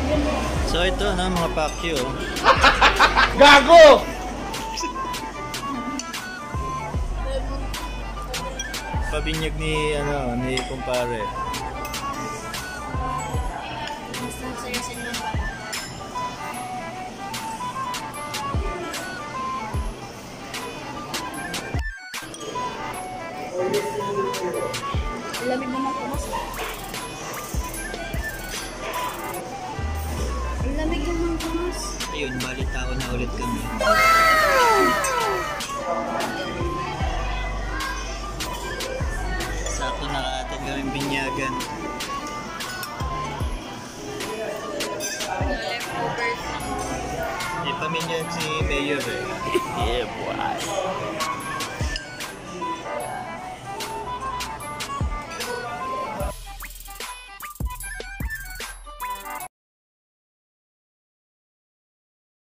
So ito na mga pakyo. Gago! Pabinyag ni kumpare. Lamig naman po, mas. Lamig naman po, mas. Ayun, balita ko na ulit kami. Sakto nakaatin kaming binyagan. Leftovers. May pamilyag si Mayor eh. Yeah, boy.